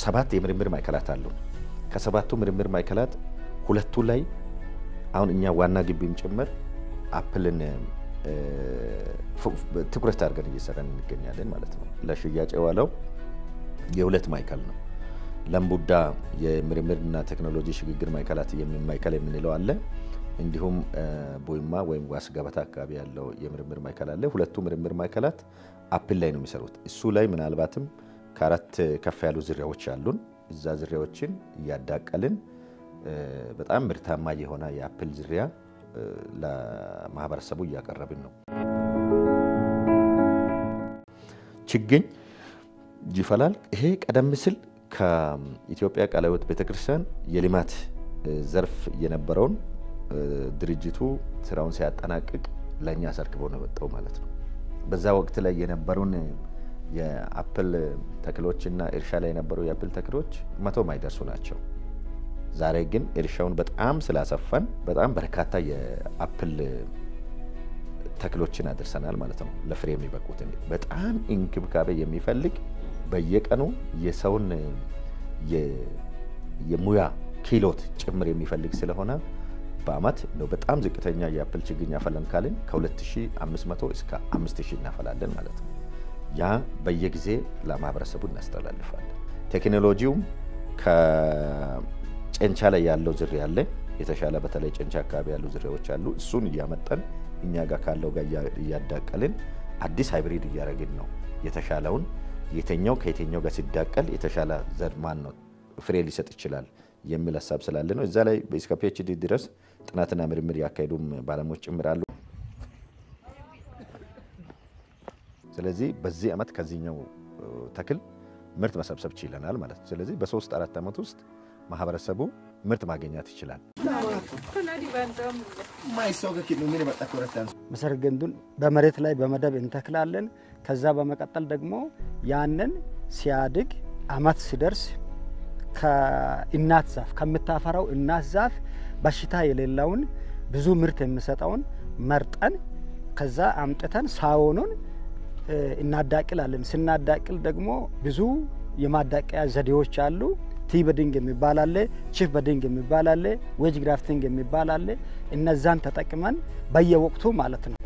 ሰባት የምርምር ማዕከላት አሉ ከሰባቱ ምርምር ማዕከላት ሁለቱ ላይ አሁን እኛ ዋና ግቢም ጭምር አፕልን ትኩረት አድርገን እየሰራን እንገኛለን ማለት ነው ለሽያጭ የዋለው የሁለት ማዕከል ነው ለምቡዳ የምርምርና ቴክኖሎጂ ሽግግር ማዕከላት የሚማይከል የምንለው አለ እንዲሁም ቦይማ ወይም ዋስ ገበታ አካባቢ ያለው የምርምር ማዕከል አለ ሁለቱ ምርምር ማዕከላት አፕል ላይ ነው የሚሰሩት እሱ ላይ ምናልባትም ከአራት ከፍ ያሉ ዝርያዎች አሉን እዛ ዝርያዎችን ያዳቀልን በጣም ምርታማ የሆነ የአፕል ዝርያ ለማህበረሰቡ ያቀርብን ነው ችግኝ ይፈላል ይሄ ቀደም ሲል ከኢትዮጵያ ቃለ ሕይወት ቤተክርስቲያን የልማት ዘርፍ የነበረውን ድርጅቱ ስራውን ሲያጠናቅቅ ለኛ አሰርክቦ ነው ወጣው ማለት ነው በዛ ወቅት ላይ የነበሩን የአፕል ተክሎችና እርሻ ላይ የነበሩ የአፕል ተክሎች 100 ማይደርሱ ናቸው ዛሬ ግን እርሻውን በጣም ስላሰፋን በጣም በርካታ የአፕል ተክሎችን አድርሰናል ማለት ነው ለፍሬ የሚበቁት በጣም እንክብካቤ የሚፈልግ በየቀኑ የሰውን የሙያ ኪሎት ጭምር የሚፈልግ ስለሆነ በአመት ነው በጣም ዝቅተኛ የአፕል ችግኝ አፈለን ካልን ከ2500 እስከ 5000 እናፈላለን ማለት ነው ያ በየጊዜ ለማህበረሰቡ እናስተላልፋለን ቴክኖሎጂው ከጨንቻ ላይ ያለው ዝርያ አለ የተሻለ በተለይ ጨንቻ አካባቢ ያሉ ዝርያዎች አሉ እሱን ያመጣን እኛ ጋር ካለው ጋር ያዳቀልን አዲስ ሃይብሪድ ያረግን ነው የተሻለውን የተኛው ከየተኛው ጋር ሲዳቀል የተሻለ ዘርማን ነው ፍሬ ሊሰጥ ይችላል የሚል ሐሳብ ስላለ ነው እዛ ላይ በስከ PhD ድረስ ጥናትና ምርምር ያካሄዱም ባለሙያዎች ጭምራሉ ስለዚህ በዚህ አመት ከዚህኛው ተክል ምርት መሰብሰብ ይችላል ማለት ነው ስለዚህ በ3-4 አመት ውስጥ ማህበረሰቡ ምርት ማግኘት ይችላል መሰረት ግንዱን በመሬት ላይ በመደብ እንተክላለን ከዛ በመቀጠል ደግሞ ያንን ሲያድግ አመት ሲደርስ ከእናት ዛፍ ከምታፈራው እናት ዛፍ በሽታ የሌላውን ብዙ ምርት የሚሰጣውን መርጠን ከዛ አምጥተን ሳውኑን እናዳቅላለን ስናዳቅል ደግሞ ብዙ የማዳቀያ ዘዴዎች አሉ ቲ በዲንግ የሚባል አለ ቺፍ በዲንግ የሚባል አለ ዌጅ ግራፍቲንግ የሚባል አለ እነዛን ተጠቅመን በየወቅቱ ማለት ነው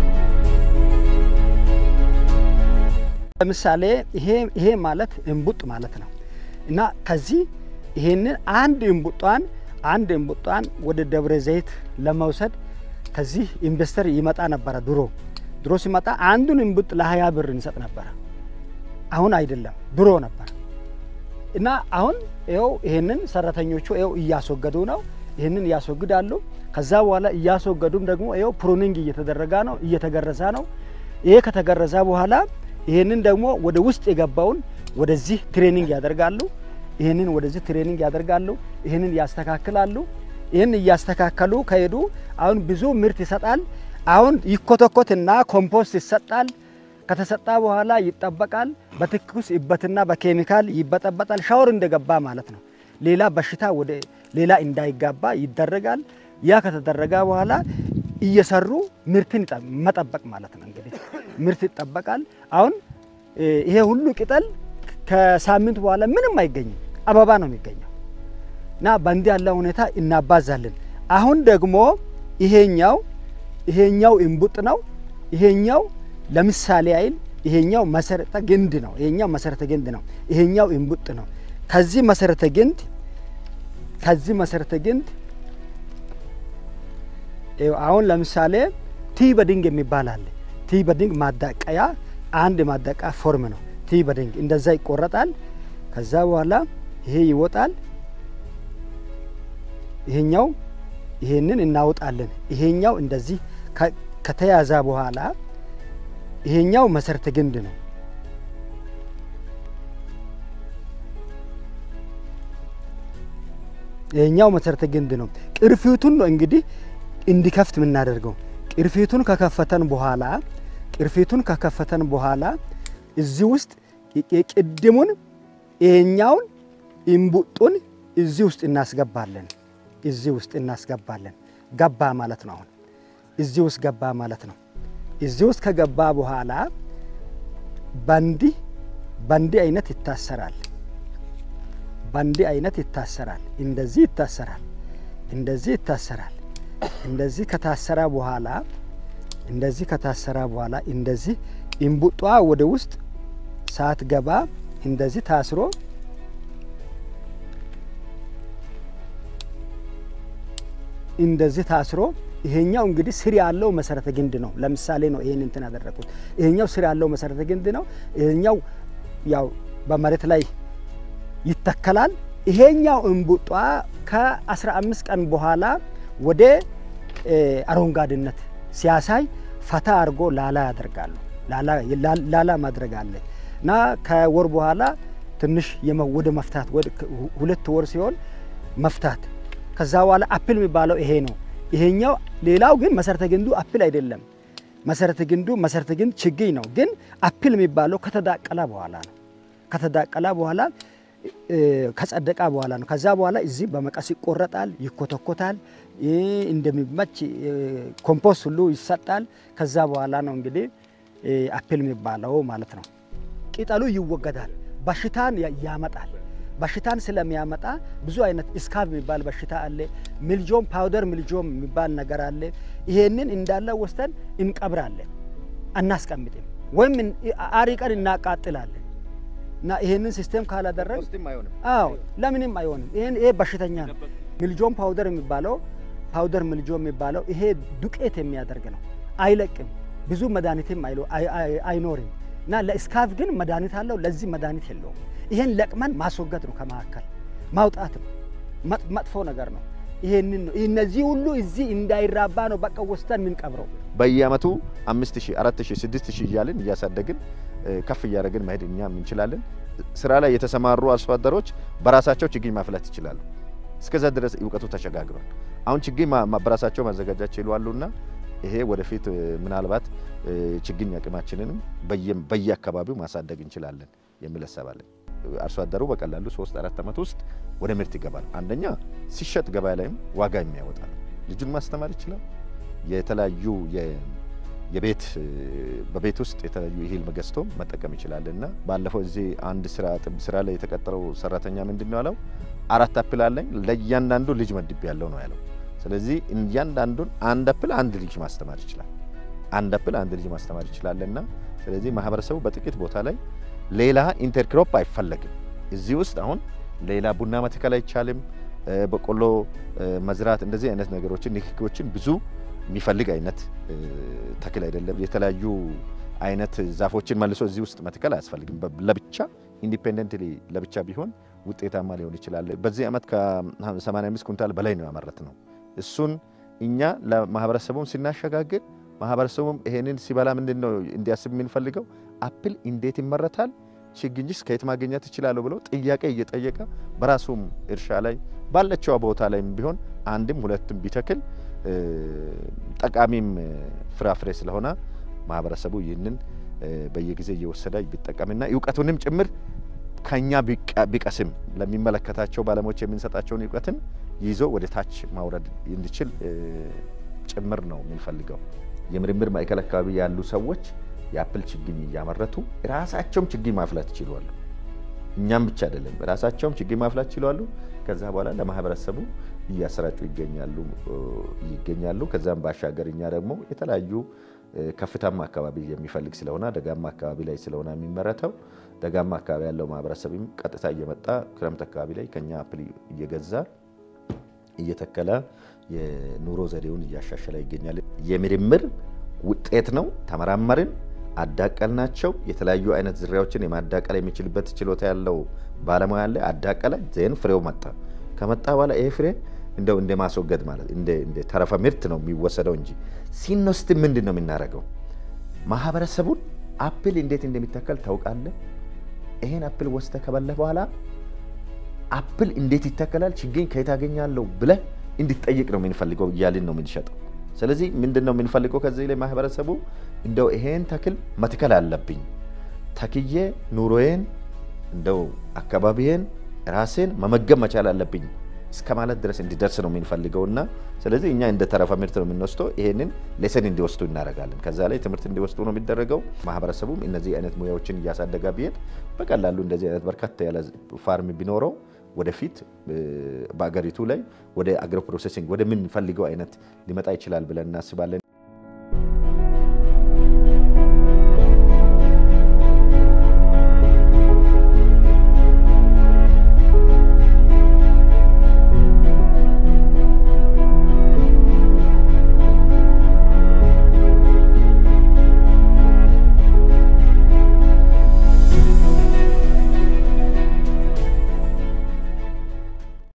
ለምሳሌ ይሄ ማለት እንቡጥ ማለት ነው እና ከዚህ ይሄንን አንድ እንቡጣን ወደ ደብረ ዘይት ለመውሰድ ከዚህ ኢንቨስተር ይመጣ ነበር ድሮ ሲመጣ አንዱን እንቡጥ ለ20 ብር እንሰጥ ነበር አሁን አይደለም ድሮ ነበር እና አሁን ይሄንን ሰራተኞቹ እያስወገዱ ነው ይሄንን ያስወግዳሉ ከዛ በኋላ እያስወገዱም ደግሞ ፕሩኒንግ እየተገረዘ ነው ይሄ ከተገረዘ በኋላ ይሄንን ደግሞ ወደ ውስጥ የገባውን ወደዚህ ትሬኒንግ ያደርጋሉ ይሄንን ወደዚህ ትሬኒንግ ያደርጋሉ ይሄንን ያስተካክላሉ ይሄን ያስተካከሉ ከሄዱ አሁን ብዙ ምርት ይሰጣል አሁን ይኮተኮትና ኮምፖስት ይሰጣል ከተሰጣ በኋላ ይጠበቃል በትኩስ ይበትና በኬሚካል ይበጠበጣል ሻወር እንደገባ ማለት ነው ሌላ በሽታ ወደ ሌላ እንዳይጋባ ይደረጋል ያ ከተደረገ በኋላ እየሰሩ ምርትን መጠበቅ ማለት ነው እንግዲህ ምርት ይጠበቃል አሁን ይሄ ሁሉ ቅጠል ከሳምንት በኋላ ምንም አይገኝም አበባ ነው የሚገኘው እና በእንዲህ ያለ ሁኔታ እናባዛለን አሁን ደግሞ ይሄኛው እንቡጥ ነው ይሄኛው ለምሳሌ አይል ይሄኛው መሰረተ ግንድ ነው ይሄኛው እንቡጥ ነው ከዚህ መሰረተ ግንድ አሁን ለምሳሌ ቲ በዲንግ የሚባል አለ ቲ በዲንግ ማዳቀያ አንድ ማዳቀያ ፎርም ነው ቲ በዲንግ እንደዛ ይቆረጣል ከዛ በኋላ ይሄ ይወጣል ይሄንን እናውጣለን ይሄኛው እንደዚህ ከተያዛ በኋላ ይሄኛው መሰረተ ግንድ ነው ይሄኛው መሰረተ ግንድ ነው ቅርፊቱን ነው እንግዲህ እንዲከፍት ምናደርገው ቅርፊቱን ከከፈተን በኋላ እዚህ ውስጥ የቅድሙን ይሄኛውን እንቡጡን እዚህ ውስጥ እናስገባለን ገባ ማለት ነው አሁን እዚህ ውስጥ ገባ ማለት ነው እዚህ ውስጥ ከገባ በኋላ ባንዲ አይነት ይታሰራል ባንዲ አይነት ይታሰራል። እንደዚህ ይታሰራል። እንደዚህ ይታሰራል። እንደዚህ ከታሰራ በኋላ እንደዚህ እንቡጧ ወደ ውስጥ ሳትገባ እንደዚህ ታስሮ ይሄኛው እንግዲህ ስር ያለው መሰረተ ግንድ ነው። ለምሳሌ ነው ይሄን እንትን ያደረኩት። ይሄኛው ስር ያለው መሰረተ ግንድ ነው። ይሄኛው ያው በመሬት ላይ ይተከላል። ይሄኛው እንቡጧ ከ15 ቀን በኋላ ወደ አረንጓዴነት ሲያሳይ ፈታ አድርጎ ላላ ያደርጋሉ። ላላ ማድረግ አለ እና ከወር በኋላ ትንሽ ወደ መፍታት ወደ 2 ወር ሲሆን መፍታት። ከዛ በኋላ አፕል የሚባለው ይሄ ነው። ይሄኛው ሌላው ግን መሰረተ ግንዱ አፕል አይደለም። መሰረተ ግንድ ችግኝ ነው። ግን አፕል የሚባለው ከተዳቀለ በኋላ ነው። ከተዳቀለ በኋላ ከጸደቀ በኋላ ነው። ከዛ በኋላ እዚህ በመቀስ ይቆረጣል፣ ይኮተኮታል፣ እንደሚመች ኮምፖስት ሁሉ ይሰጣል። ከዛ በኋላ ነው እንግዲህ አፕል የሚባለው ማለት ነው። ቅጠሉ ይወገዳል። በሽታን ያመጣል። በሽታን ስለሚያመጣ ብዙ አይነት ስካብ የሚባል በሽታ አለ። ሚልጆም ፓውደር ሚልጆም የሚባል ነገር አለ። ይሄንን እንዳለ ወስተን እንቀብራለን፣ አናስቀምጥም፣ ወይም አሪቀን እናቃጥላለን። እና ይሄንን ሲስተም ካላደረግ ለምንም አይሆንም። ይሄ በሽተኛ ነው። ሚልጆም ፓውደር የሚባለው ይሄ ዱቄት የሚያደርግ ነው። አይለቅም፣ ብዙ መድኃኒትም አይኖርም። እና ለስካፍ ግን መድኃኒት አለው፣ ለዚህ መድኃኒት የለውም። ይሄን ለቅመን ማስወገድ ነው፣ ከማከል ማውጣት ነው። መጥፎ ነገር ነው። ይሄንን ነው እነዚህ ሁሉ እዚህ እንዳይራባ ነው በቃ ወስተን ምን ቀብረው በየአመቱ 5000 4000 6000 እያልን እያሳደግን ከፍ እያደረግን መሄድ እኛም እንችላለን። ስራ ላይ የተሰማሩ አርሶ አደሮች በራሳቸው ችግኝ ማፍላት ይችላሉ። እስከዛ ድረስ እውቀቱ ተሸጋግሯል። አሁን ችግኝ በራሳቸው ማዘጋጃት ይችላሉና ይሄ ወደፊት ምናልባት ችግኝ አቅማችንንም በየአካባቢው ማሳደግ እንችላለን የሚል ሐሳብ አለ። አርሶ አደሩ በቀላሉ 3-4 አመት ውስጥ ወደ ምርት ይገባል። አንደኛ ሲሸጥ ገበያ ላይም ዋጋ የሚያወጣ ነው። ልጁን ማስተማር ይችላል። የተለያዩ በቤት ውስጥ የተለያዩ እህል ገዝቶ መጠቀም ይችላልና ባለፈው እዚህ አንድ ስራ ላይ የተቀጠረው ሰራተኛ ምንድነው ያለው 4 አፕል አለኝ ለእያንዳንዱ ልጅ መድብ ያለው ነው ያለው። ስለዚህ እያንዳንዱን አንድ አፕል አንድ ልጅ ማስተማር ይችላል። አንድ አፕል አንድ ልጅ ማስተማር ይችላልና ስለዚህ ማህበረሰቡ በጥቂት ቦታ ላይ ሌላ ኢንተርክሮፕ አይፈለግም። እዚህ ውስጥ አሁን ሌላ ቡና መትከል አይቻልም። በቆሎ መዝራት እንደዚህ አይነት ነገሮችን ንክኪዎችን ብዙ የሚፈልግ አይነት ተክል አይደለም። የተለያዩ አይነት ዛፎችን መልሶ እዚህ ውስጥ መትከል አያስፈልግም። ለብቻ ኢንዲፔንደንትሊ ለብቻ ቢሆን ውጤታማ ሊሆን ይችላል። በዚህ አመት ከ85 ኩንታል በላይ ነው ያመረት ነው። እሱን እኛ ለማህበረሰቡም ሲናሸጋግር ማህበረሰቡም ይሄንን ሲበላ ምንድነው እንዲያስብ የምንፈልገው አፕል እንዴት ይመረታል፣ ችግኝስ ከየት ማግኘት ይችላል ብሎ ጥያቄ እየጠየቀ በራሱም እርሻ ላይ ባለችው ቦታ ላይም ቢሆን አንድም ሁለትም ቢተክል ጠቃሚም ፍራፍሬ ስለሆነ ማህበረሰቡ ይህንን በየጊዜው እየወሰደ ቢጠቀምና ዕውቀቱንም ጭምር ከኛ ቢቀስም ለሚመለከታቸው ባለሙያዎች የምንሰጣቸውን ዕውቀትን ይዞ ወደ ታች ማውረድ እንዲችል ጭምር ነው የምንፈልገው። የምርምር ማዕከል አካባቢ ያሉ ሰዎች የአፕል ችግኝ እያመረቱ ራሳቸውም ችግኝ ማፍላት ይችላሉ። እኛም ብቻ አይደለም ራሳቸውም ችግኝ ማፍላት ይችላሉ። ከዛ በኋላ ለማህበረሰቡ እያሰራጩ ይገኛሉ። ከዛም ባሻገር እኛ ደግሞ የተለያዩ ከፍታማ አካባቢ የሚፈልግ ስለሆነ ደጋማ አካባቢ ላይ ስለሆነ የሚመረተው ደጋማ አካባቢ ያለው ማህበረሰብም ቀጥታ እየመጣ ክረምት አካባቢ ላይ ከኛ አፕል እየገዛ እየተከለ የኑሮ ዘዴውን እያሻሻለ ይገኛል። የምርምር ውጤት ነው። ተመራመርን፣ አዳቀልናቸው። የተለያዩ አይነት ዝርያዎችን የማዳቀል የሚችልበት ችሎታ ያለው ባለሙያ አለ። አዳቀለ ዘን ፍሬው መጣ። ከመጣ በኋላ ይሄ ፍሬ እንደው እንደማስወገድ ማለት እንደ ተረፈ ምርት ነው የሚወሰደው እንጂ ሲንወስድ ምንድነው የምናደርገው? ማህበረሰቡን አፕል እንዴት እንደሚተከል ታውቃለህ? ይሄን አፕል ወስተ ከበለ በኋላ አፕል እንዴት ይተከላል፣ ችግኝ ከየት አገኛለሁ ብለህ እንድትጠይቅ ነው የምንፈልገው እያልን ነው የምንሸጠው። ስለዚህ ምንድነው የምንፈልገው ከዚህ ላይ ማህበረሰቡ እንደው ይሄን ተክል መትከል አለብኝ፣ ተክዬ ኑሮዬን እንደው አካባቢዬን ራሴን መመገብ መቻል አለብኝ እስከማለት ድረስ እንዲደርስ ነው የምንፈልገውና ስለዚህ እኛ እንደ ተረፈ ምርት ነው የምንወስደው። ይሄንን ሌሰን እንዲወስዱ እናደርጋለን። ከዛ ላይ ትምህርት እንዲወስዱ ነው የሚደረገው። ማህበረሰቡም እነዚህ አይነት ሙያዎችን እያሳደገ ቢሄድ በቀላሉ እንደዚህ አይነት በርካታ ያለ ፋርም ቢኖረው ወደፊት በአገሪቱ ላይ ወደ አግሮ ፕሮሰሲንግ ወደ ምን ፈልገው አይነት ሊመጣ ይችላል ብለን እናስባለን